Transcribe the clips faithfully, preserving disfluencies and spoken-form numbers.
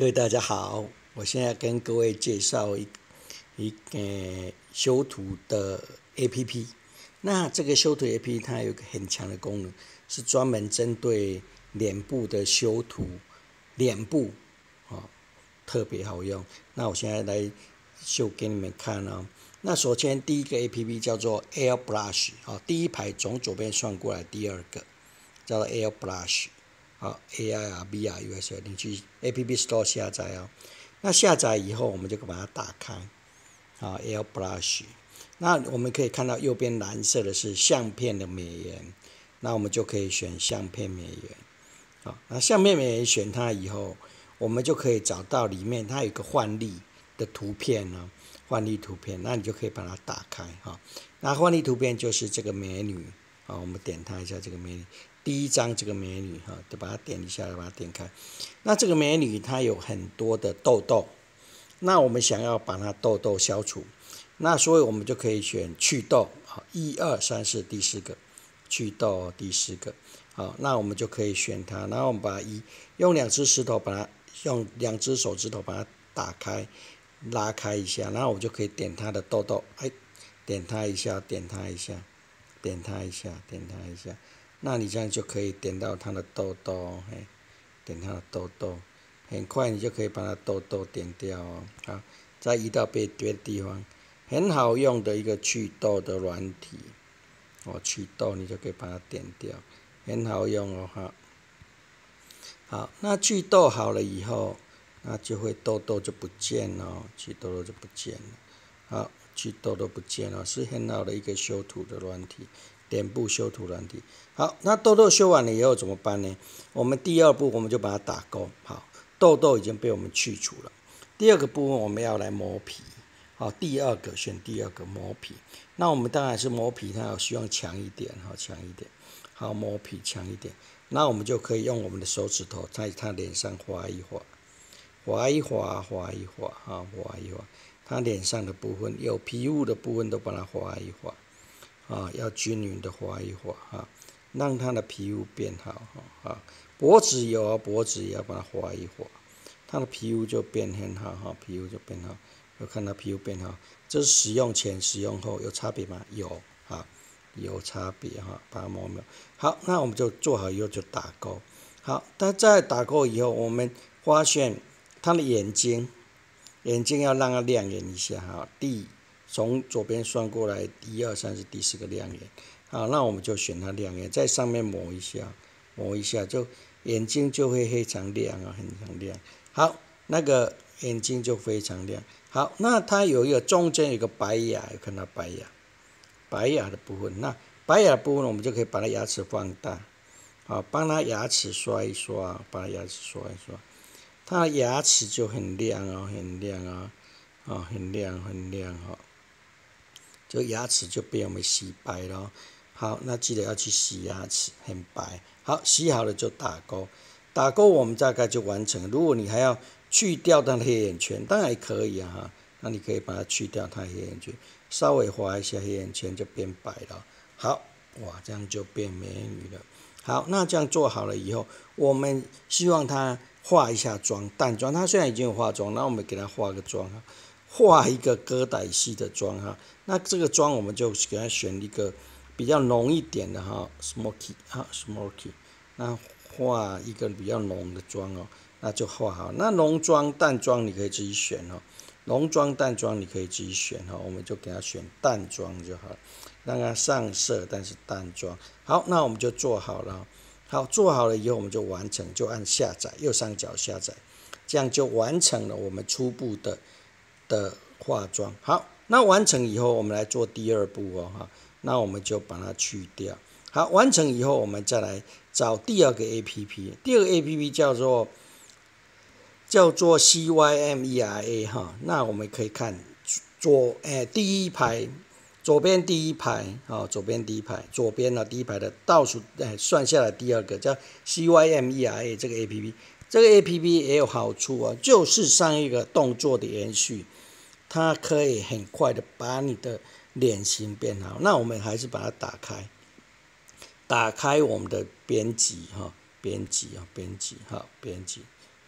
各位大家好，我现在跟各位介绍一一个修图的 A P P。那这个修图 A P P 它有一个很强的功能，是专门针对脸部的修图，脸部哦特别好用。那我现在来秀给你们看哦。那首先第一个 A P P 叫做 Airbrush 哦，第一排从左边算过来，第二个叫做 Airbrush。好 ，A I R B R U S， 你去 A P P Store 下载哦。那下载以后，我们就把它打开。好 ，Airbrush。那我们可以看到右边蓝色的是相片的美颜，那我们就可以选相片美颜。好，那相片美颜选它以后，我们就可以找到里面它有一个换例的图片呢，换例图片，那你就可以把它打开哈。那换例图片就是这个美女。好，我们点它一下，这个美女，第一张这个美女哈，就把它点一下，把它点开。那这个美女她有很多的痘痘，那我们想要把它痘痘消除，那所以我们就可以选祛痘，好，一二三四，第四个祛痘，第四个，好，那我们就可以选它，然后我们把一用两只石头把它用两只手指头把它打开，拉开一下，然后我就可以点它的痘痘，哎，点它一下，点它一下。点它一下，点它一下，那你这样就可以点到它的痘痘，嘿，点它的痘痘，很快你就可以把它痘痘点掉哦。好，再移到别别的地方，很好用的一个祛痘的软体，哦，祛痘你就可以把它点掉，很好用哦哈。好，那祛痘好了以后，那就会痘痘就不见了，祛痘痘就不见了。好。祛痘都不见了，是很好的一个修图的软体，脸部修图软体。好，那痘痘修完了以后怎么办呢？我们第二步我们就把它打勾。好，痘痘已经被我们去除了。第二个部分我们要来磨皮。好，第二个选第二个磨皮。那我们当然是磨皮，它有希望强一点，好强一点。好，磨皮强一点，那我们就可以用我们的手指头在它脸上划一划，划一划，划一划，哈，划一划。他脸上的部分有皮肤的部分都把它划一划，啊，要均匀的划一划哈，让他的皮肤变好哈。脖子有啊，脖子也要把它划一划，他的皮肤就变很好哈，皮肤就变好。有看到皮肤变好，这是使用前、使用后有差别吗？有啊，有差别哈，把它磨磨。好，那我们就做好以后就打勾。好，但在打勾以后，我们发现他的眼睛。眼睛要让它亮眼一下哈，第从左边算过来，一二三是第四个亮眼，好，那我们就选它亮眼，在上面抹一下，抹一下，就眼睛就会非常亮啊，非常亮。好，那个眼睛就非常亮。好，那它有一个中间有一个白牙，有看到白牙，白牙的部分，那白牙的部分我们就可以把它牙齿放大，好，帮它牙齿刷一刷，把它牙齿刷一刷。它的牙齿就很亮哦，很亮啊、哦，哦，很亮很亮哈、哦，就牙齿就被我们洗白了。好，那记得要去洗牙齿，很白。好，洗好了就打勾，打勾我们大概就完成。如果你还要去掉它的黑眼圈，当然也可以啊哈，那你可以把它去掉它的黑眼圈，稍微划一下黑眼圈就变白了。好，哇，这样就变美女了。好，那这样做好了以后，我们希望它化一下妆，淡妆。它虽然已经有化妆，那我们给它化个妆哈，化一个歌仔戏的妆哈。那这个妆我们就给它选一个比较浓一点的哈 ，smoky 哈 ，smoky。那化一个比较浓的妆哦，那就化好。那浓妆、淡妆你可以自己选哦，浓妆、淡妆你可以自己选哈，我们就给它选淡妆就好了。让它上色，但是淡妆。好，那我们就做好了。好，做好了以后，我们就完成，就按下载，右上角下载，这样就完成了我们初步的的化妆。好，那完成以后，我们来做第二步哦，哈，那我们就把它去掉。好，完成以后，我们再来找第二个 A P P， 第二个 A P P 叫做叫做 C Y M E R A 哈，那我们可以看左哎第一排。左边第一排，好，左边第一排，左边呢第一排的倒数，哎，算下来第二个叫 C Y M E R A 这个 A P P， 这个 A P P 也有好处啊，就是上一个动作的延续，它可以很快的把你的脸型变好。那我们还是把它打开，打开我们的编辑哈，编辑啊，编辑哈，编辑，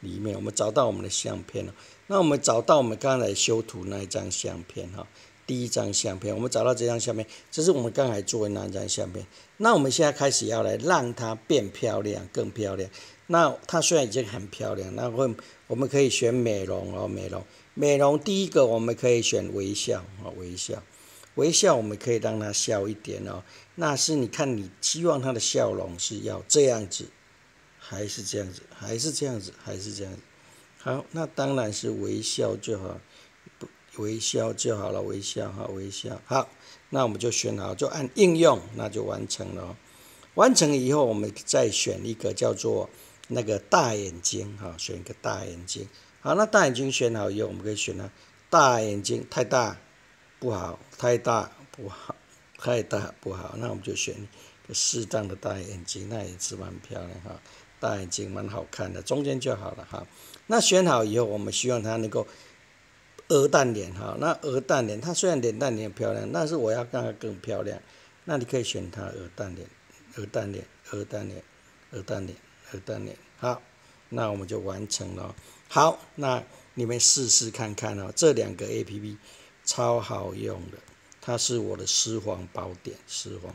里面，我们找到我们的相片了。那我们找到我们刚才修图那一张相片哈，第一张相片，我们找到这张相片，这是我们刚才做的那张相片。那我们现在开始要来让它变漂亮，更漂亮。那它虽然已经很漂亮，那会我们可以选美容哦，美容，美容第一个我们可以选微笑啊，微笑，微笑我们可以让它笑一点哦。那是你看你希望它的笑容是要这样子，还是这样子，还是这样子，还是这样子。好，那当然是微笑就好，微笑就好了，微笑哈，微笑。好，那我们就选好，就按应用，那就完成了哦。完成以后，我们再选一个叫做那个大眼睛哈，选一个大眼睛。好，那大眼睛选好以后，我们可以选它大眼睛太大不好，太大不好，太大不好。那我们就选一个适当的大眼睛，那也是蛮漂亮哈，大眼睛蛮好看的，中间就好了哈。那选好以后，我们希望它能够鹅蛋脸哈。那鹅蛋脸，它虽然脸蛋脸漂亮，但是我要让它更漂亮。那你可以选它鹅蛋脸，鹅蛋脸，鹅蛋脸，鹅蛋脸，鹅蛋脸。好，那我们就完成了。好，那你们试试看看哦，这两个 A P P 超好用的，它是我的私房宝典，私房。